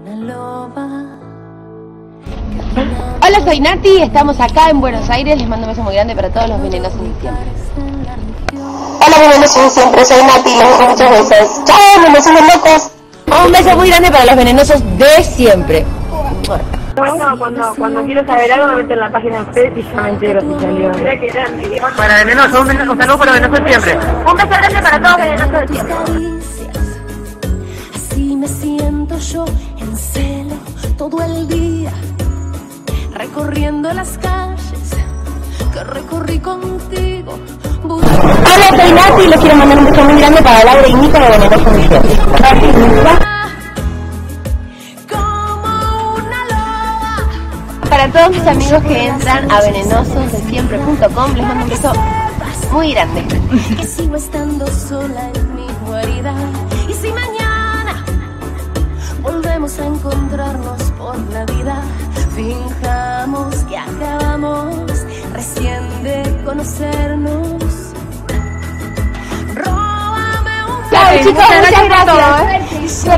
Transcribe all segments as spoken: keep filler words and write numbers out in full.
Hola, soy Nati, estamos acá en Buenos Aires. Les mando un beso muy grande para todos los venenosos de siempre. Hola, venenosos de siempre, soy Nati, les mando muchos besos. Chao, venenosos locos. Un beso muy grande para los venenosos de siempre. Bueno, cuando, cuando quiero saber algo me meto en la página de ustedes y ya me entero si salió. Para venenosos, un, un saludo para venenosos de siempre. Un beso grande para todos venenosos de siempre. Así me siento yo en celo todo el día, recorriendo las calles que recorrí contigo. Hola, soy Nati y les quiero mandar un beso muy grande para Laura y Nico de venenosos de siempre. Para todos mis amigos que entran a venenosos de siempre punto com, les mando un beso muy grande. Que sigo estando sola en mi guarida. Y si mañana volvemos a encontrarnos por la vida, finjamos que acabamos recién de conocernos. Róbame un Chao, chicos, muchas gracias.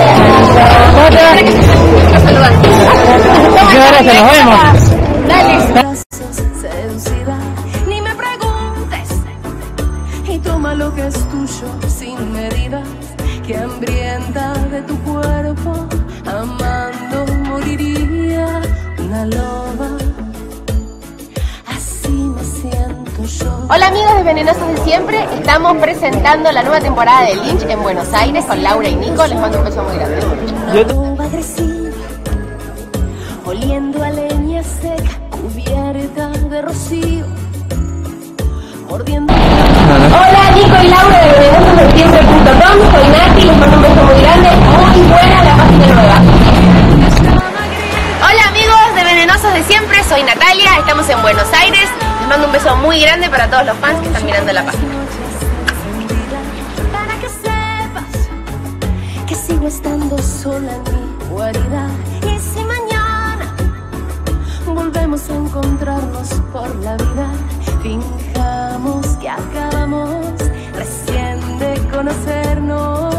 Ahora se nos vemos. Dale. Seducida, ni me preguntes y toma lo que es tuyo sin medidas, que hambrienta de tu cuerpo, amando moriría una loba. Así me siento yo. Hola amigos de Venenosos de Siempre, estamos presentando la nueva temporada de Lynch en Buenos Aires con Laura y Nico. Les mando un beso muy grande. Una loba agresiva, oliendo a leña seca, cubierta de rocío, mordiendo. Hola, Nico y Laura de venenosos de siempre punto com, soy Nati, les mando un beso muy grande. Muy buena la página nueva. Hola amigos de Venenosos de Siempre, soy Natalia, estamos en Buenos Aires. Les mando un beso muy grande para todos los fans que están mirando la página. Para que sepas que sigo estando sola en mi guarida. Y si mañana volvemos a encontrarnos por la vida, finjamos que acabamos recién de conocernos.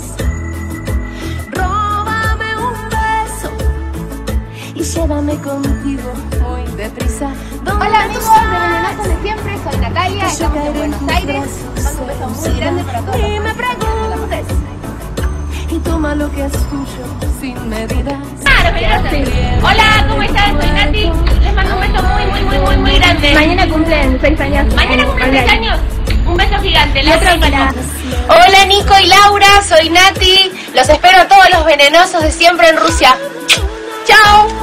Róbame un beso y llévame contigo muy deprisa. Hola amigos de Venenosos de Siempre, soy Natalia, estamos en Buenos Aires. Les mando un beso muy grande para todos. Y me preguntes y toma lo que es tuyo sin medidas. Claro, hola, ¿cómo estás? Soy Nati. Les mando un beso muy, muy, muy, muy, muy grande. Mañana cumplen seis años. Mañana cumplen seis años. Un beso gigante. Y otro para... Hola Nico y Laura, soy Nati. Los espero a todos los venenosos de siempre en Rusia. ¡Chao!